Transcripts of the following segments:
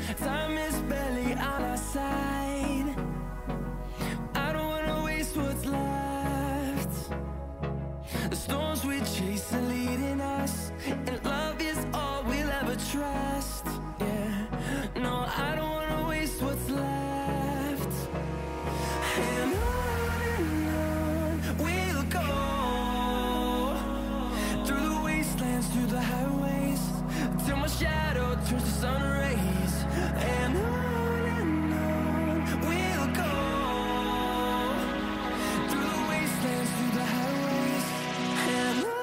Time is barely on our side. I don't wanna waste what's left. The storms we chase are leading us, and love is all we'll ever trust. Yeah, no, I don't wanna waste what's left. And on we'll go, through the wastelands, through the highways, till my shadow turns to sun rays. And on we'll go, through the wastelands, through the highways, and on we'll go.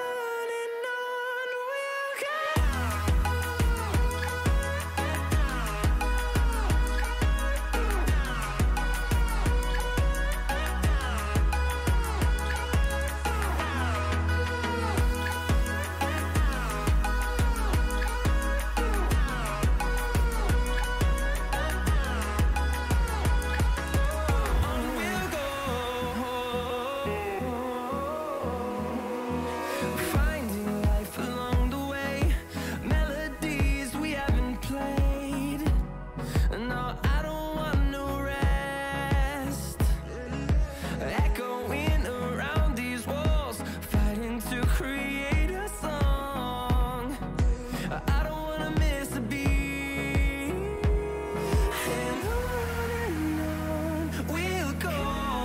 Finding life along the way, melodies we haven't played. No, I don't want no rest. Echoing around these walls, fighting to create a song. I don't wanna miss a beat. And on we'll go,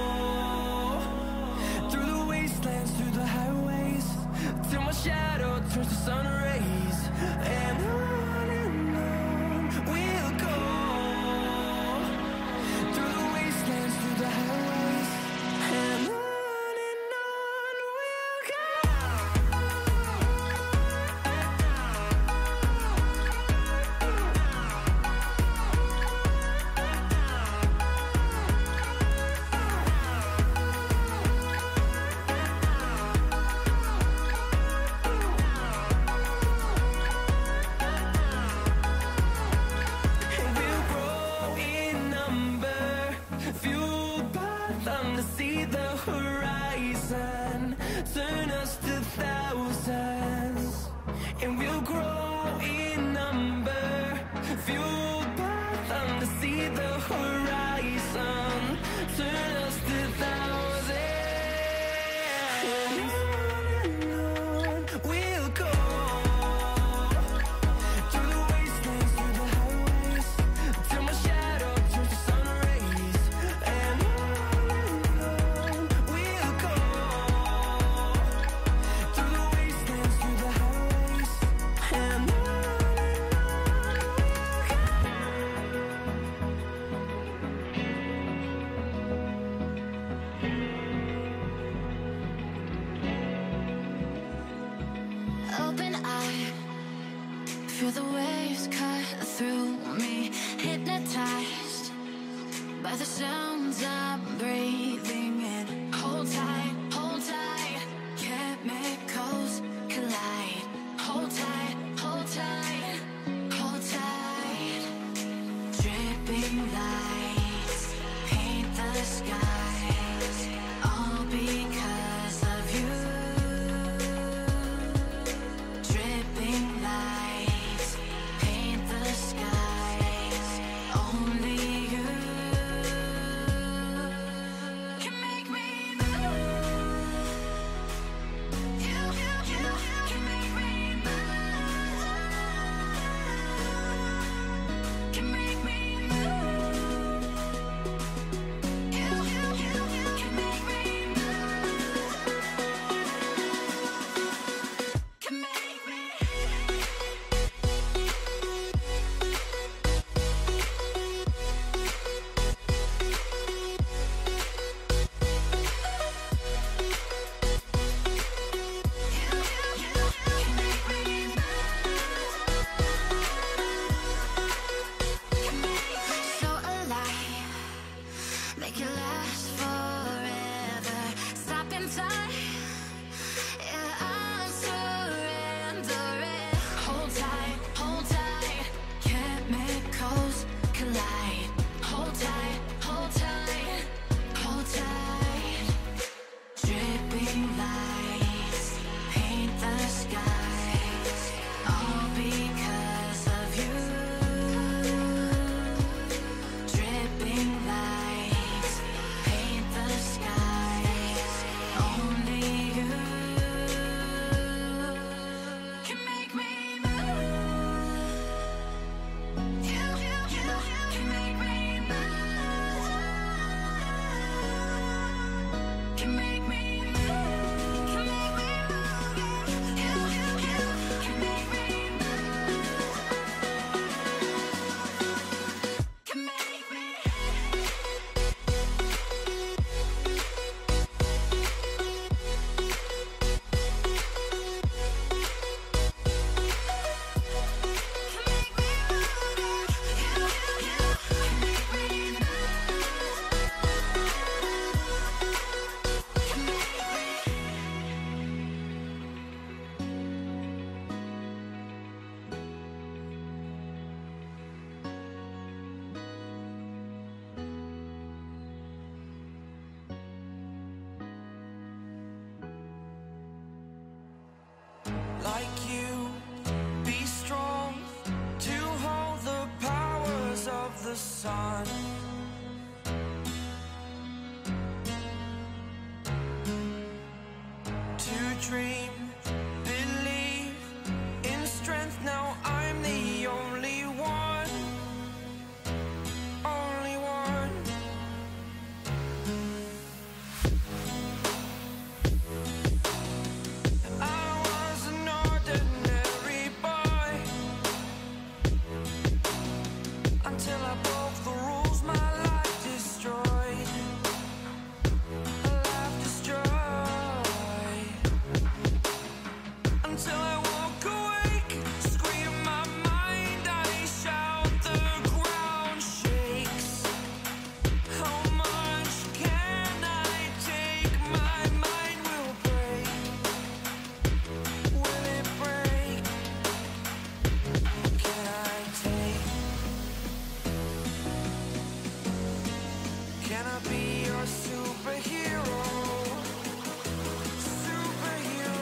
through the wastelands, through the highways, till my shadow turns to sun rays. And on we'll go, through the wastelands, through the highways, and on we'll go. And we'll grow in number, fueled by them to see the horizon, turn us to thousands. And we'll grow in number, fueled by them to see the horizon, turn us to thousands. And on we'll go, through the wastelands, through the highways, till my shadow turns to sun rays. And on we'll go, through the wastelands, through the highways, and on we'll go. Open eye, feel the waves cut through me, hypnotized by the sounds I'm breathing in. Hold tight, chemicals collide. Hold tight, hold tight, hold tight. Dripping lights paint the skies, all because of you. Dripping lights paint the skies, only you can make me move. You can make me move. Can make me move. You can make me move. Can make me. the sun. To dream, believe in strength. Now I'm the only one, only one. I was an ordinary boy until I broke the rules. My life destroyed, a life destroyed. Until I woke awake, scream my mind, I shout, the ground shakes. How much can I take? My mind will break. Will it break? Can I take? Can I be your superhero? Superhero.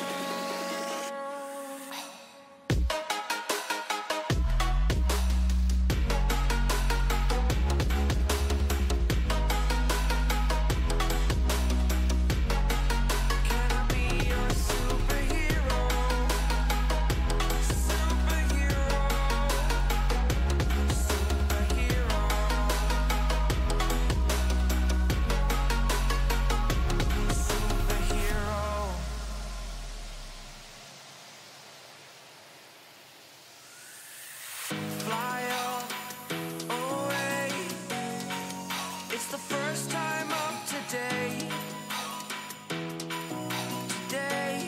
Can I be your superhero? Superhero. Superhero. Superhero. Fly away. It's the first time of today. Today.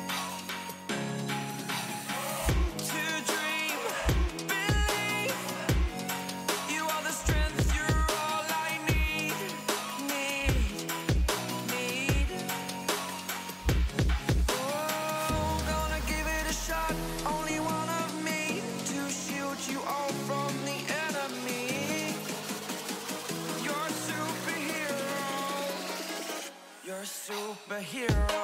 To dream, believe. You are the strength, you're all I need. Need. Oh, gonna give it a shot. Only one of me to shield you all from the enemy. You're a superhero. You're a superhero.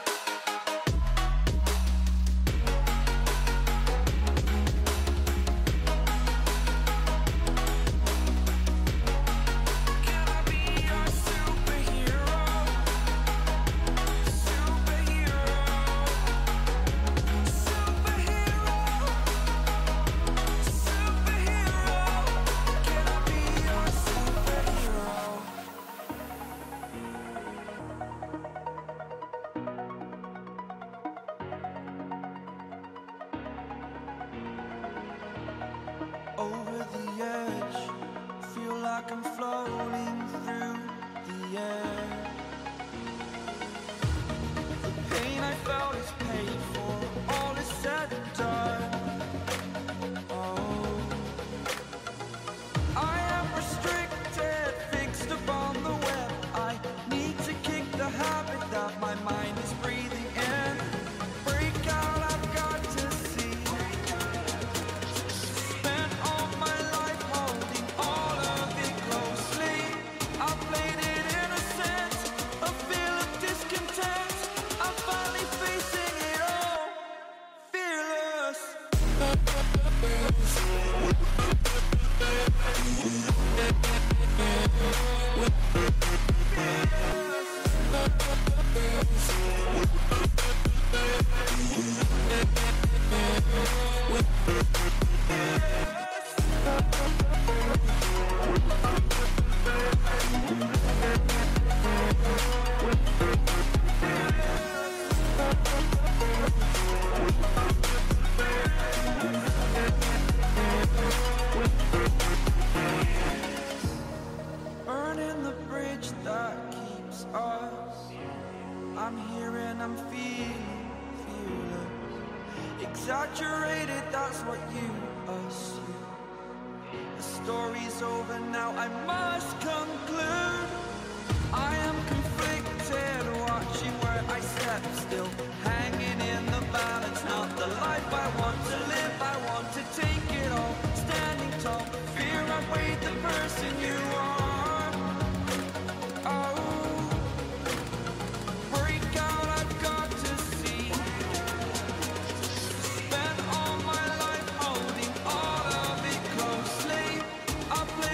Can I be your superhero? Superhero. Superhero. Superhero. Can I be your superhero? Over the edge, feel like I'm floating through the air. The pain I felt is paid for, all is said and done. Oh, I am restricted, fixed upon the web. I need to kick the habit that my mind is breathing in. Break out, I've got to see. Spent all my life holding all of it closely. I played it innocent, a feel of discontent. I'm finally facing it all, fearless. Burning the bridge that keeps us. I'm here and I'm feeling fearless. Exaggerated, that's what you assume. The story's over now, I must conclude. I am conflicted, watching where I step still, hanging in the balance. Not the life I want to live, I want to take it all. Standing tall, fear outweighed the person you are. Oh, break out, I've got to see. Spent all my life holding all of it closely. I play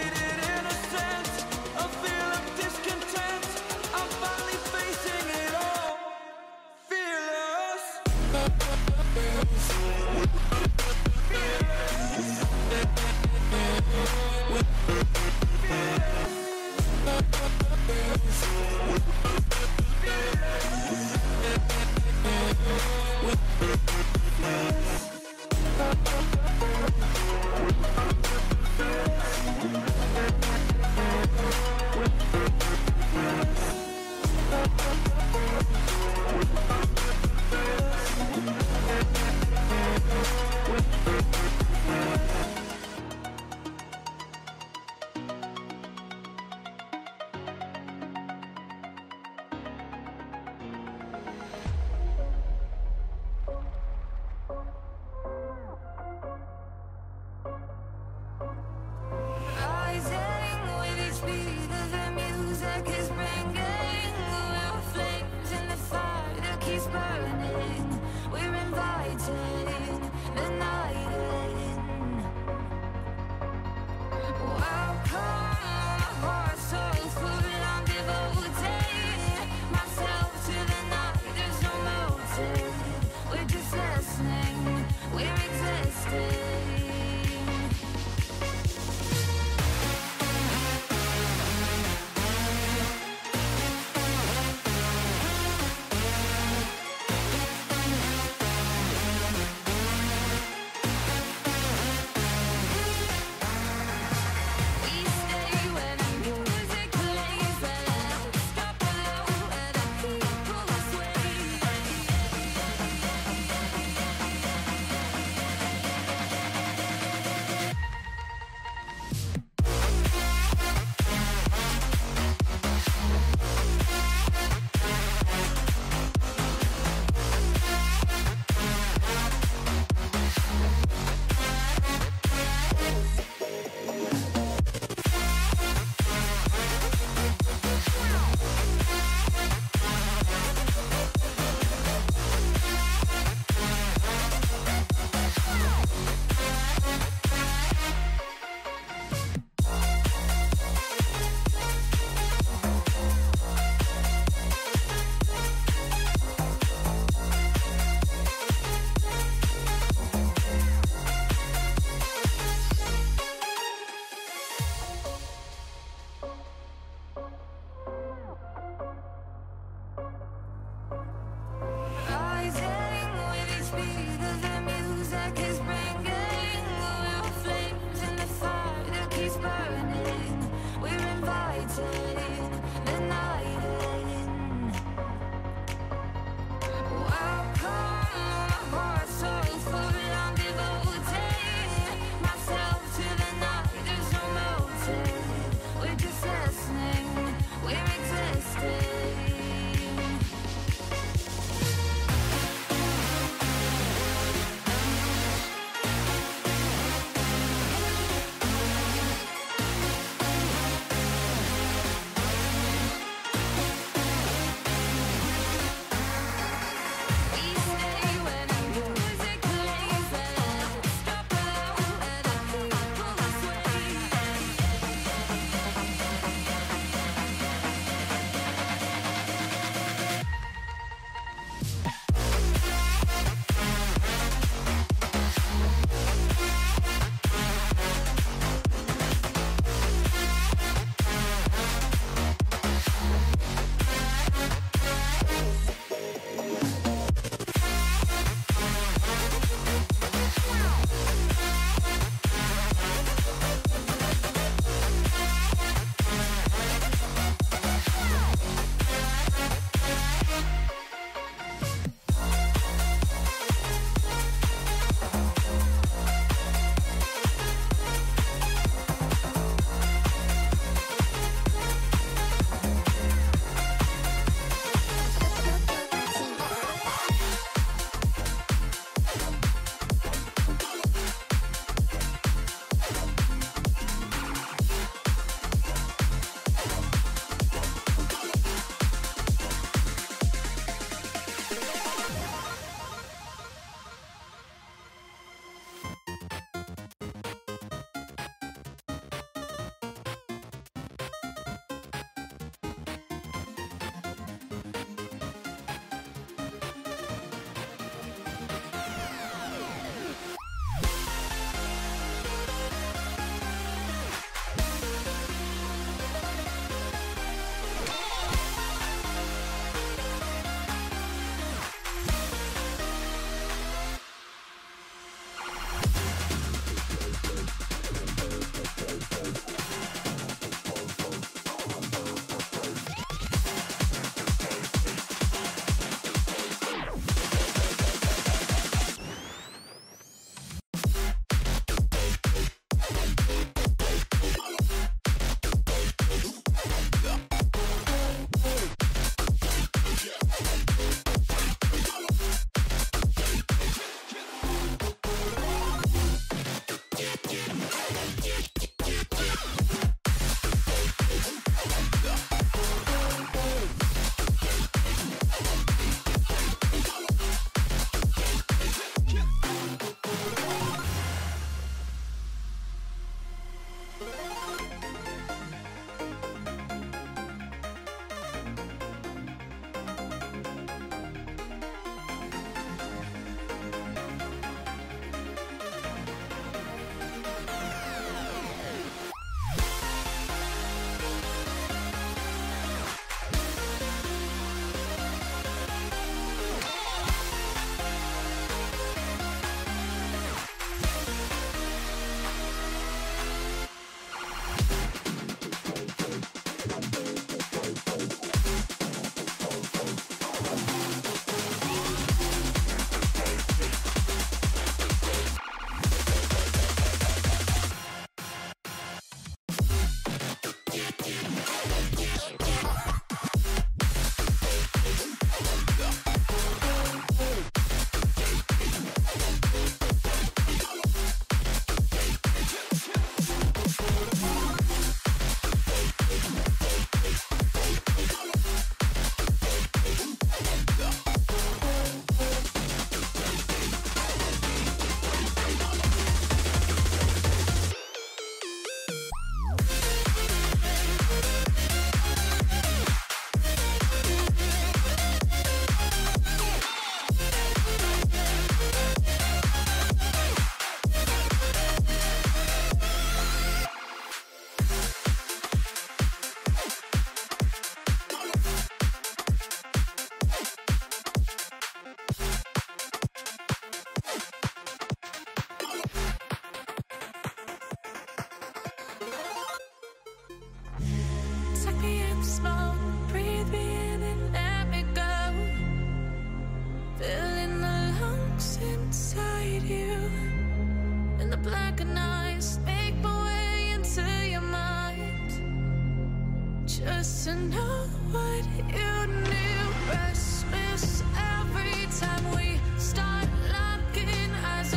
just to know what you knew. Restless every time we start locking eyes.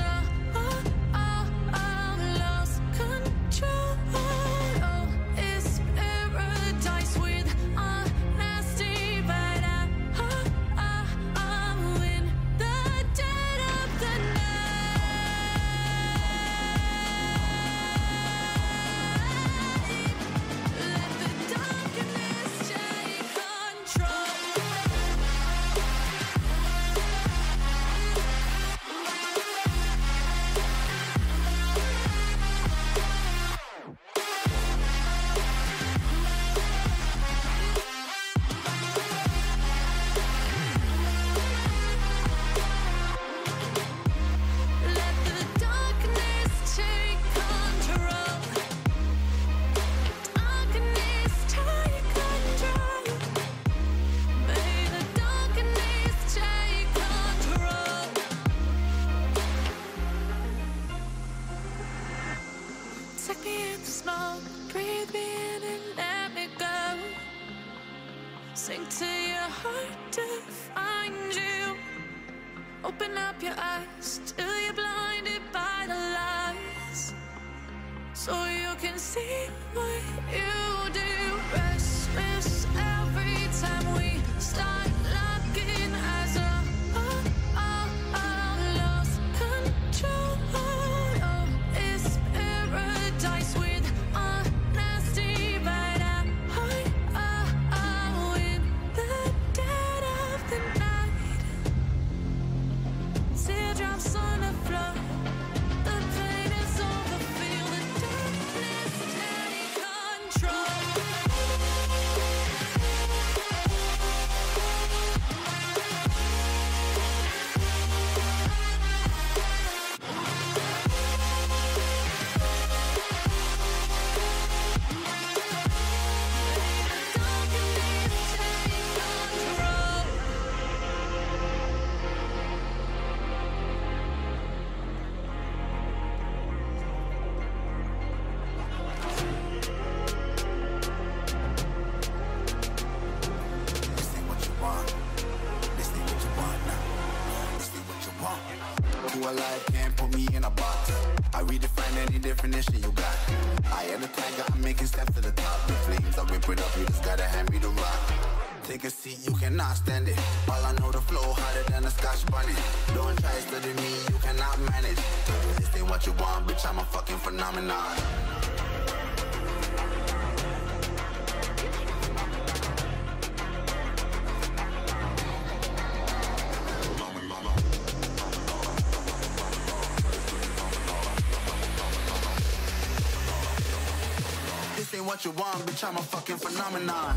Lost control. Oh, it's paradise with honesty, but I'm in the dead of the night. Let the darkness take control. Let the darkness take control. Darkness take control. May the darkness take control. Take me in the smoke, breathe me in and let me go. Sink to your heart to find you. Open up your eyes till you're blinded by the lies, so you can see what you do. Restless every time we start locking eyes. Lost control. Oh, it's paradise with honesty, but I'm in the dead of the night. Teardrops on the floor. The pain is over. Feel the darkness take control. This ain't what you want. This ain't what you want now. This ain't what you want. Who alive can't put me in a box. I redefine any definition you got. I am the tiger, I'm making steps to the top. The flames, I whip it up, you just gotta hand me the rock. Take a seat, you cannot stand it. All I know, the flow harder than a Scotch bunny. Don't try study me, you cannot manage. This ain't what you want, bitch, I'm a fucking phenomenon. This ain't what you want, bitch, I'm a fucking phenomenon.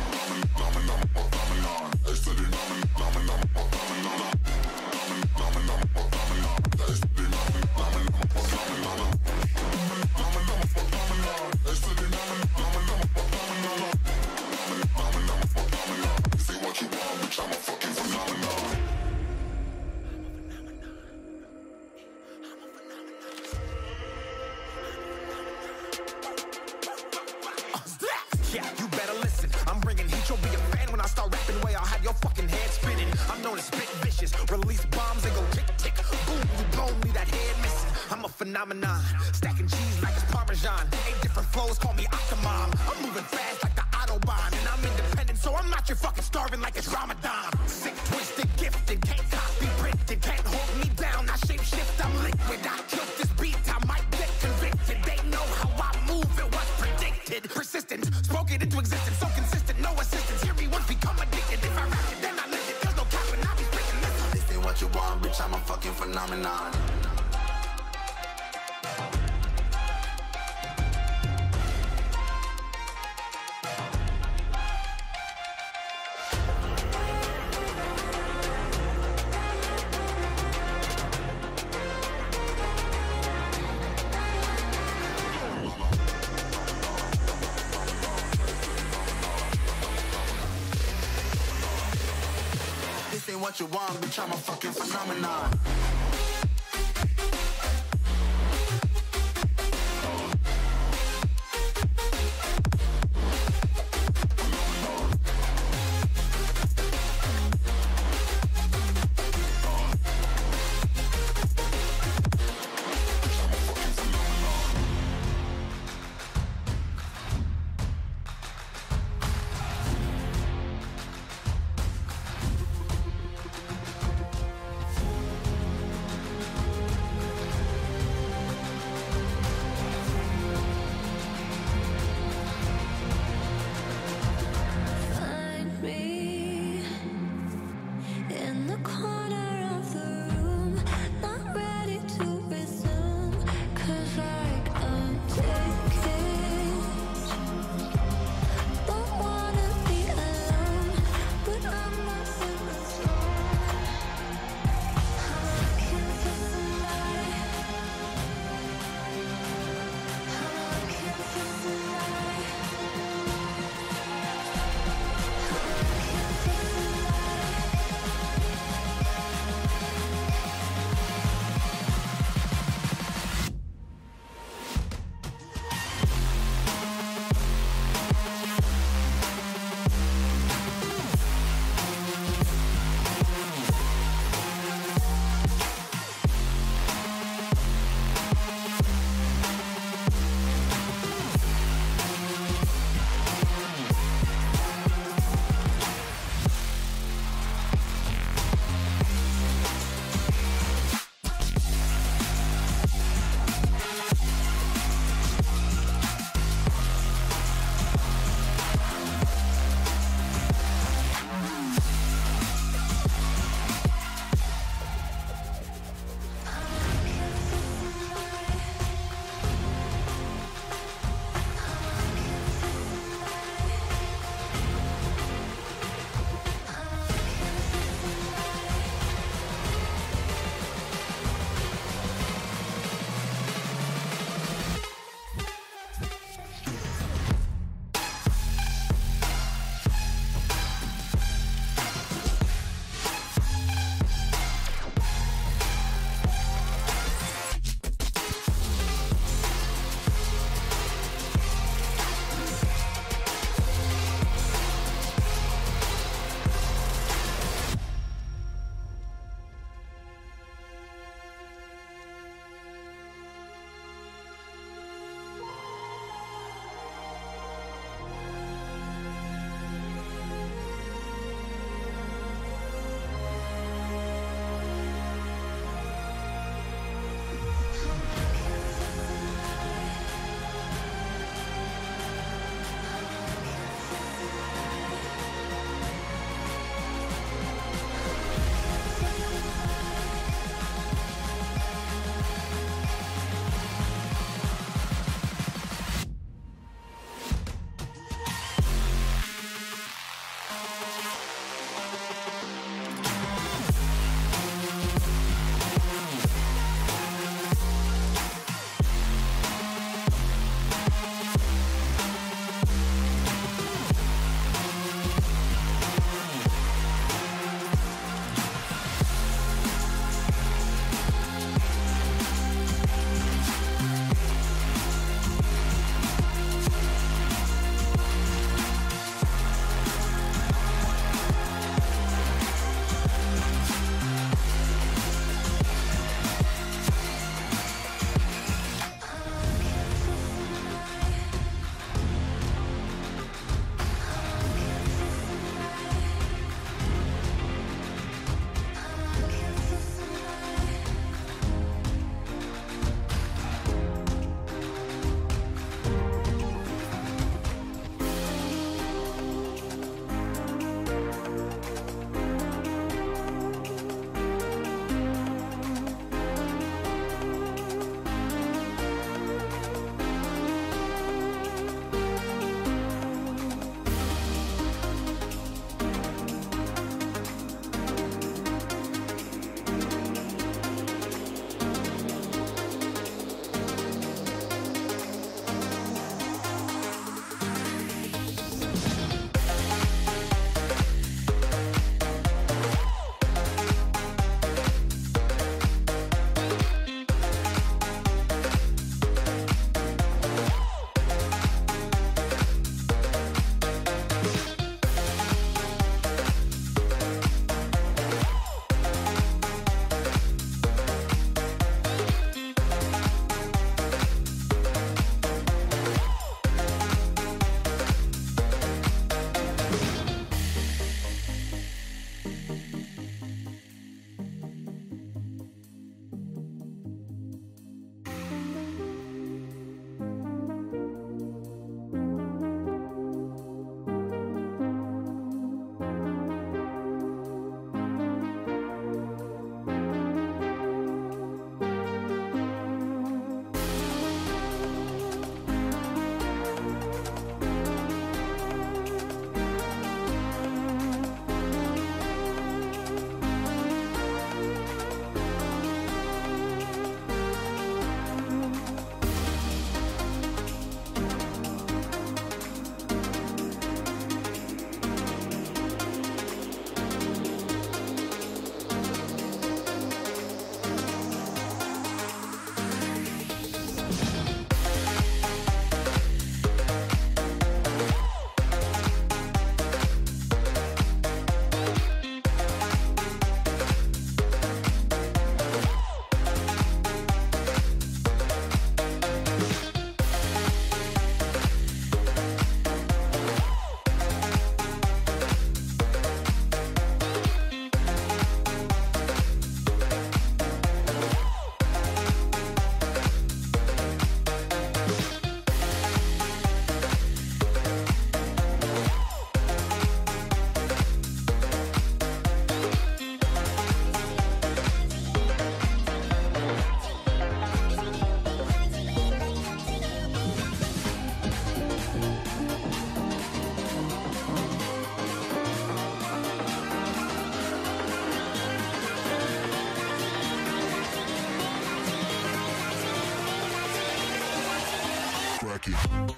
Yeah, you better listen. I'm bringing heat. You'll be a fan when I start rapping. Way I'll have your fucking head spinning. I'm known as spit vicious. Release bombs and go tick tick. Boom, you blown me that head missing. I'm a phenomenon. Stacking cheese like it's Parmesan. 8 different flows, call me Octomom. I'm moving fast like the Autobahn. And I'm independent, so I'm not your fucking starving like it's Ramadan. Sick, twisted, gifted. Can't copy, printed. Can't hold me down. I shape shift, I'm liquid. I killed this beat, I might get convicted. They know how I move, it was predicted. Persistent, spoken into existence, so consistent, no assistance. Hear me once, become addicted. If I rap it, then I live it. There's no cap and I'll be spitting this. This ain't what you want, bitch, I'm a fucking phenomenon. This ain't what you want, bitch, I'm a fucking phenomenon. Crack it.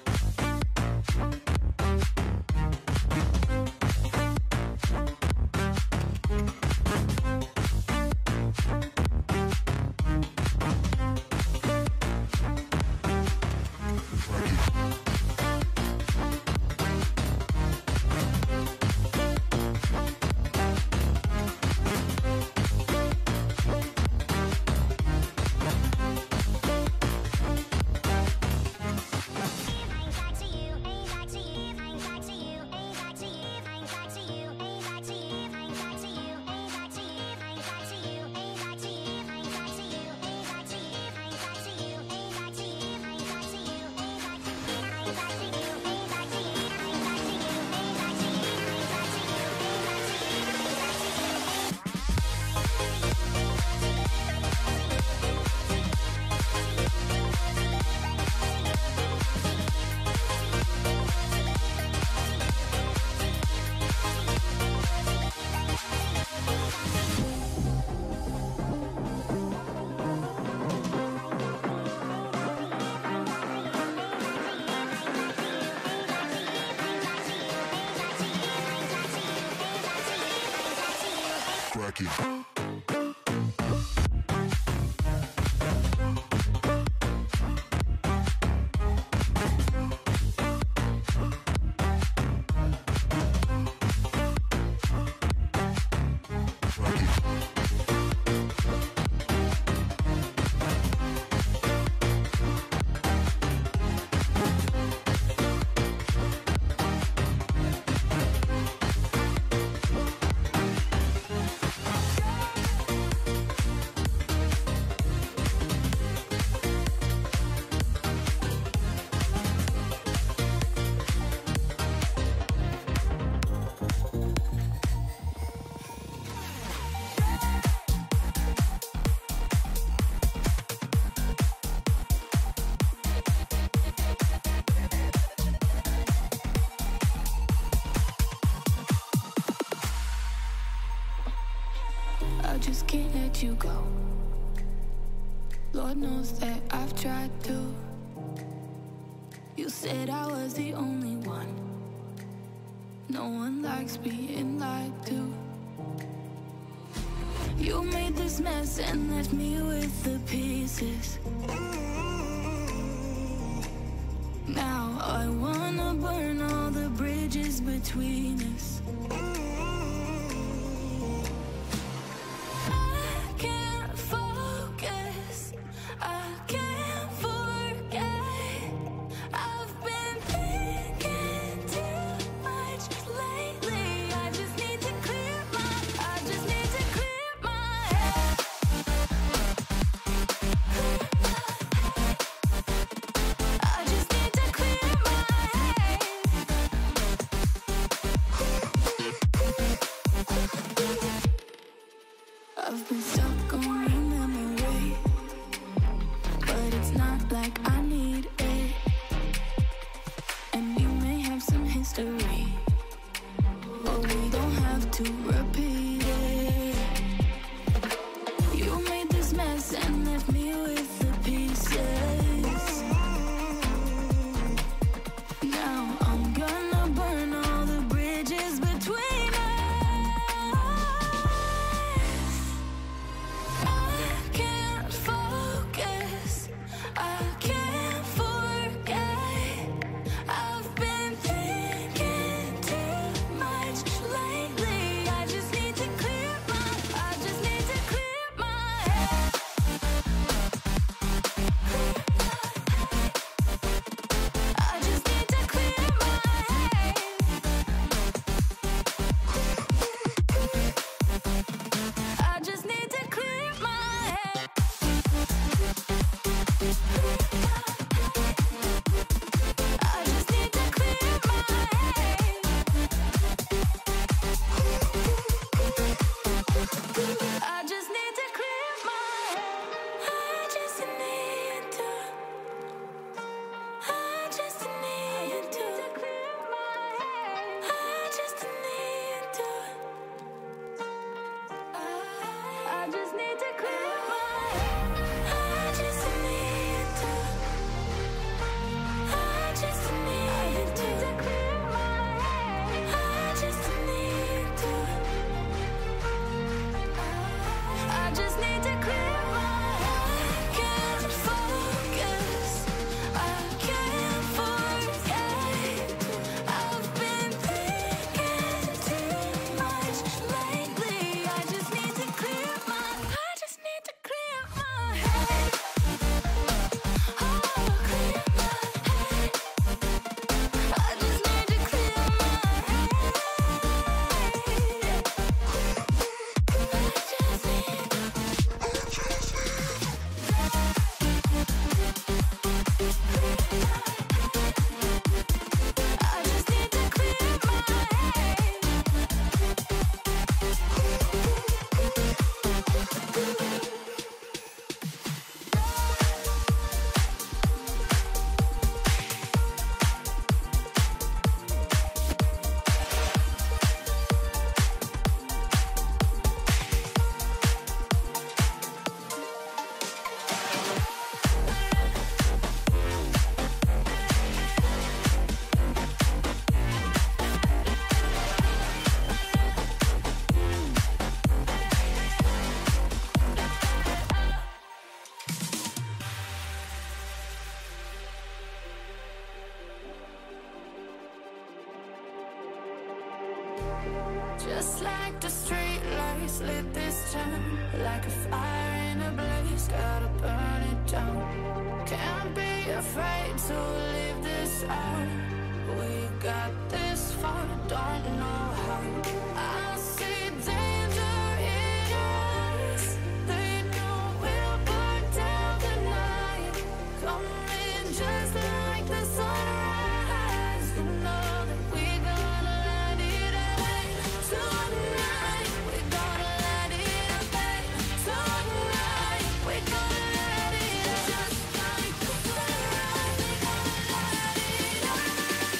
Crack it. I just can't let you go. Lord knows that I've tried to. You said I was the only one. No one likes being lied to. You made this mess and left me with the pieces. Now I wanna burn all the bridges between us. I've been stuck on your memory, but it's not like I need it. And you may have some history, but we don't have to repeat it. You made this mess and left me with the pieces. Now I'm gonna burn all the bridges between us. Just like the street lights lit this town, like a fire in a blaze, gotta burn it down. Can't be afraid to leave this out. We got this far, don't know how. I see danger in your eyes. They know we'll burn down the night. Coming just like the sunrise. You know that we gonna let it away. Tonight, we gonna let it away. Tonight, we gonna let it away. Just like the sunrise, we gonna let it away.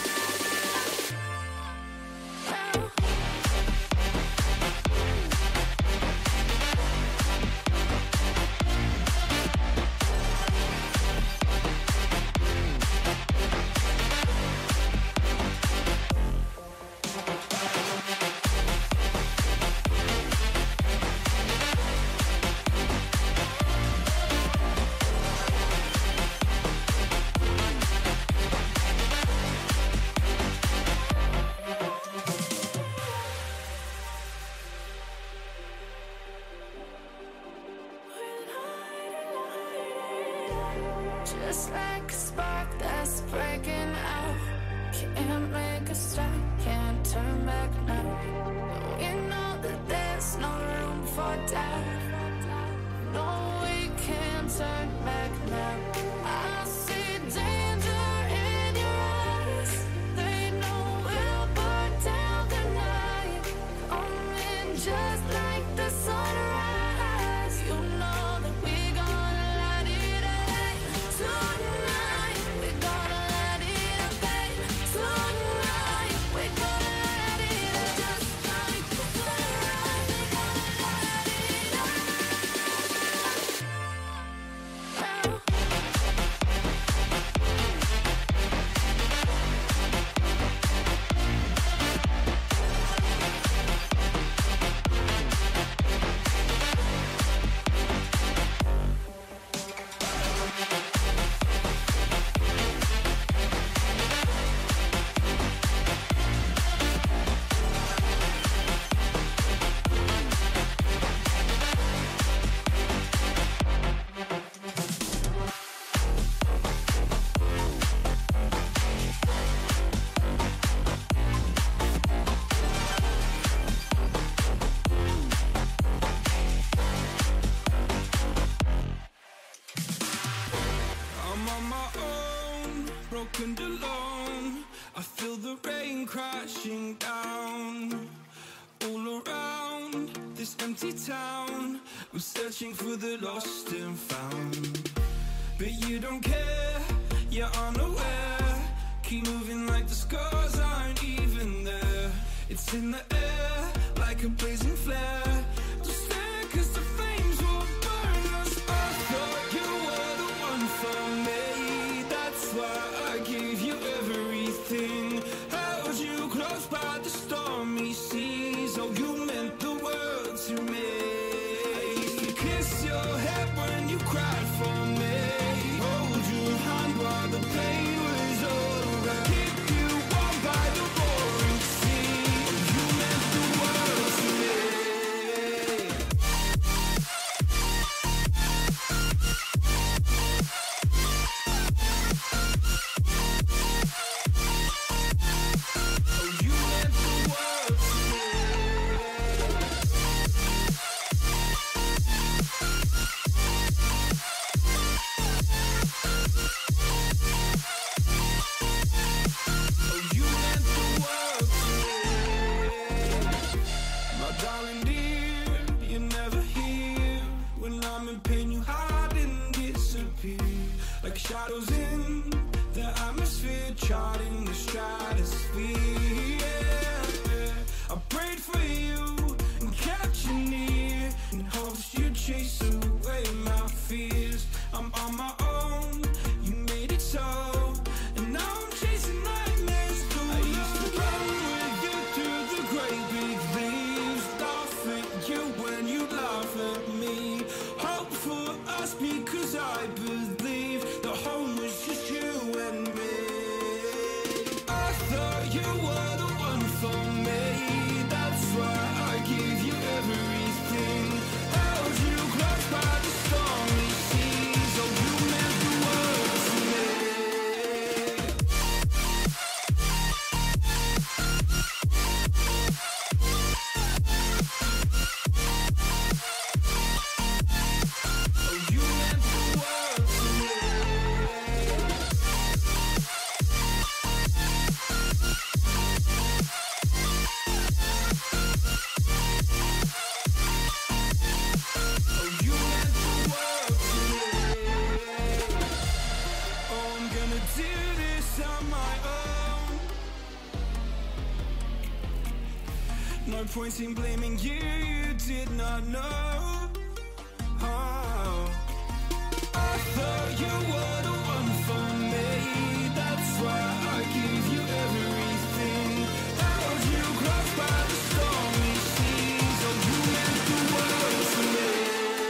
Just like a spark that's breaking out. Can't make a stop, can't turn back now. We know that there's no room for doubt. No, we can't turn back now. I see danger in your eyes. They know we'll burn down the night. Coming just like the sunrise. You know that we gonna let it away. Tonight, we gonna let it away. Tonight, we gonna let it away. Just like the sunrise, we gonna let it away. I'm on my own, broken alone. I feel the rain crashing down all around this empty town. I'm searching for the lost and found, but you don't care, you're unaware. Keep moving like the scars aren't even there. It's in the air like a blazing flare. Just stare 'cause the flames will burn us. I thought you were the one for me. That's why I gave you everything. Held you close by the stormy seas. Oh, you meant the world to me. I used to kiss your head when you cried for me. Hold your hand while the pain was over. Keep you warm by the roaring sea. You meant No point in blaming you, you did not know. Oh. I thought you were the one for me, that's why I give you everything. Held you close by the stormy seas, oh you meant the world to me.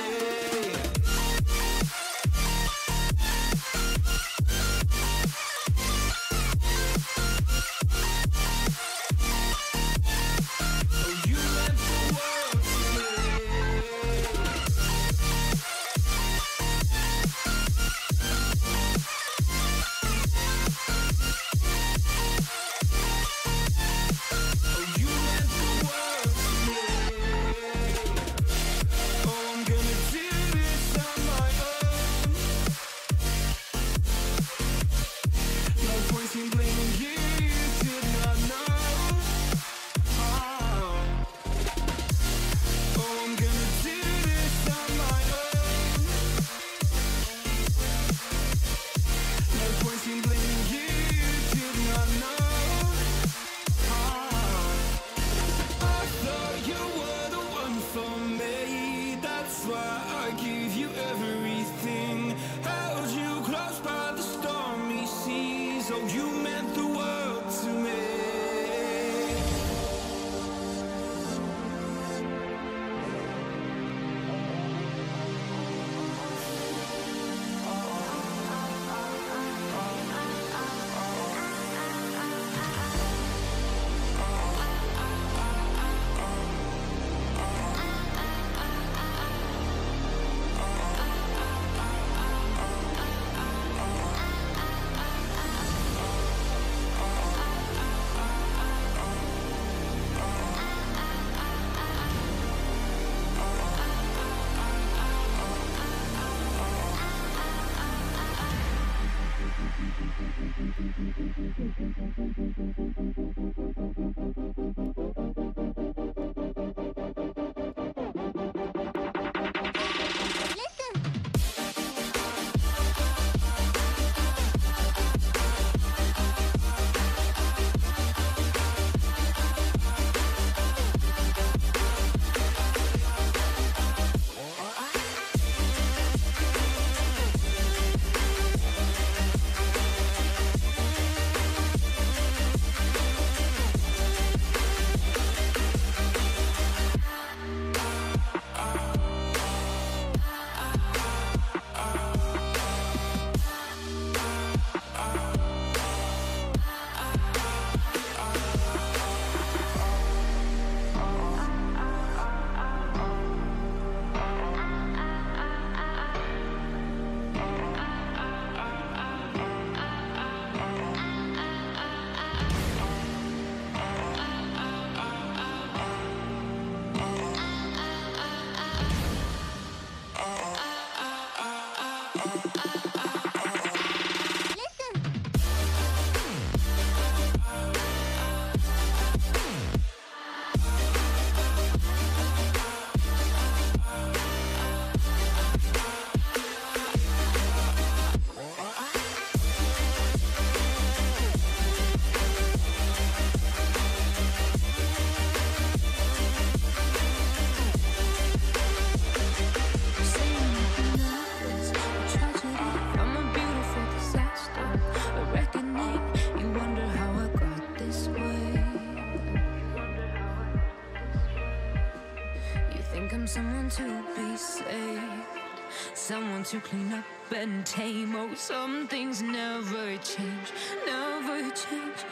Someone to be saved, someone to clean up and tame. Oh, some things never change, never change.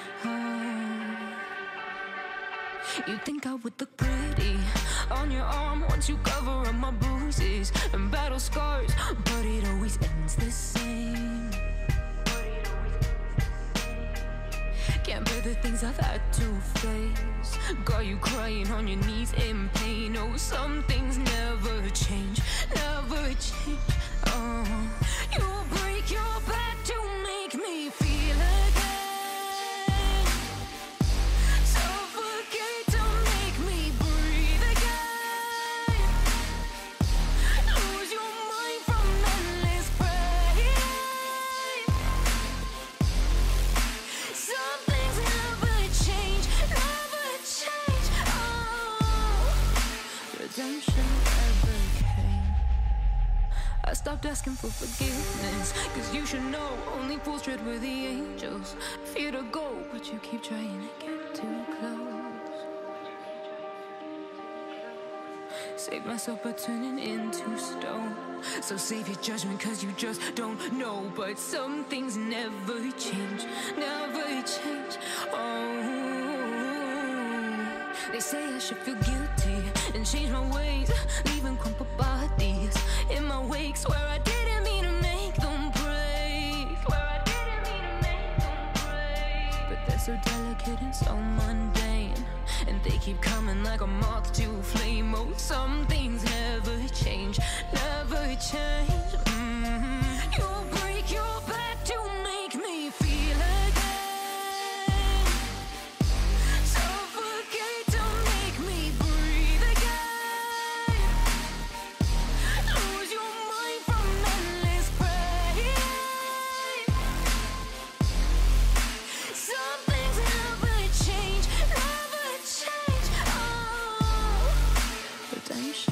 Oh. You think I would look pretty on your arm once you cover up my bruises and battle scars, but it always ends the same. Can't bear the things I've had to face. Got you crying on your knees in pain. Oh, some things never change, never change. Oh, you break your back to make me feel again. Suffocate to make me breathe again. Lose your mind from endless pain. Some things never change, never change. Oh. stopped asking for forgiveness. Cause you should know only fools tread with the angels. Fear to go, but you keep trying to get too close. Save myself by turning into stone. So save your judgment cause you just don't know. But some things never change, never change. Oh, they say I should feel guilty and change my ways, leaving crumpled bodies in my wake. Swear I didn't mean to make them break. Swear I didn't mean to make them break. But they're so delicate and so mundane, and they keep coming like a moth to a flame. Oh, some things never change, never change. You'll break your back to make me feel again. Suffocate to make me breathe again. Lose your mind from endless pain. Some things never change, never change. Oh, redemption.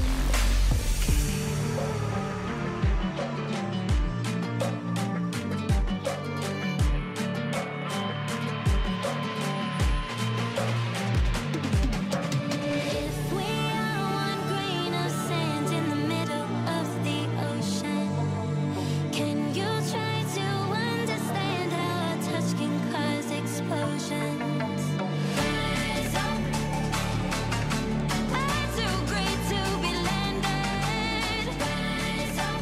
If we are one grain of sand in the middle of the ocean, can you try to understand how a touch can cause explosions? Rise up, we're too great to be landed. Rise up,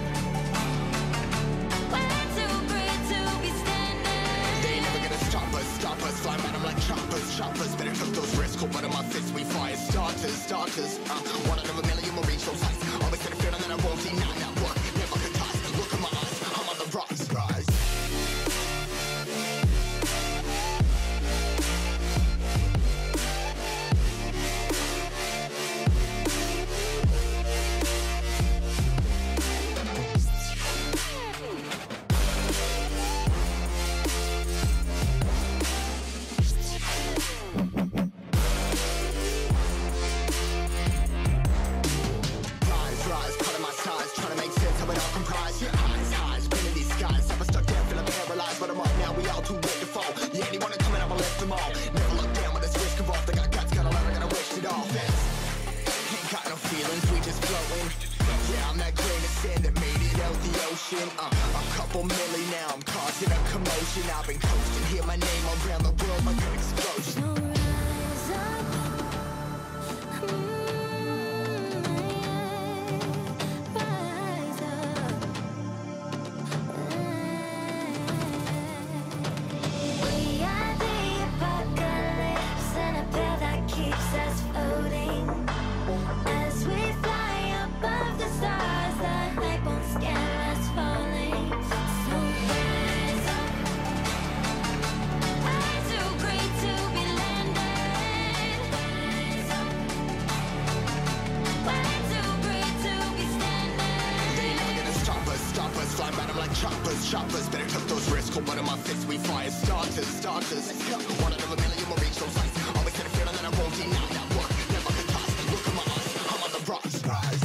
we're too great to be standing. They never gonna stop us, fly at 'em like choppers. Better cook those risks, cold blood in my fists, we fire starters. One out of a million will reach those heights. Always had a feeling that I won't deny that work. Never could toss. Look in my eyes, I'm on the rise. Rise, cutting my size, trying to make sense of it all comprised. Your eyes, been in these skies. Never stuck down, feeling paralyzed, but I'm up now. We all too late to fall. Yeah, anyone coming up, I'll lift them all. Never look down when this risk involved. I got guts, got a lot, I gotta wish it all. Ain't got no feelings, we just flowing. Yeah, I'm that grain of sand that made it out the ocean. A couple milli now, I'm causing a commotion. I've been coasting, hear my name around the world like an explosion. So rise up, rise up. We are the apocalypse, and a pill that keeps us floating. As we fly above the stars, the hype won't scare us falling. So rise up, we're too great to be landed. Rise up, we're too great to be standing. They never gonna stop us, fly at 'em like choppers. Better cook those risks, cold blood in my fists, we fire starters. One out of a million will reach those heights. Always had a feeling that I won't deny that work. Never could toss. Look in my eyes, I'm on the rise.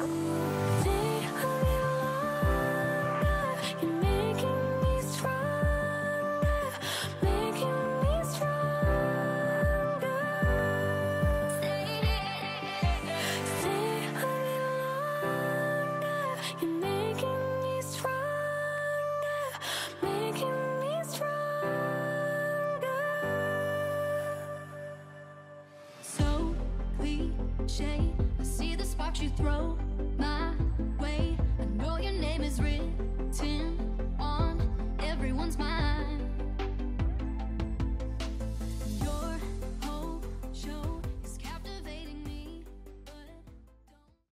Stay a little longer. You're making me stronger, making me stronger. Stay a little longer. You're making me stronger, making me stronger. So cliche.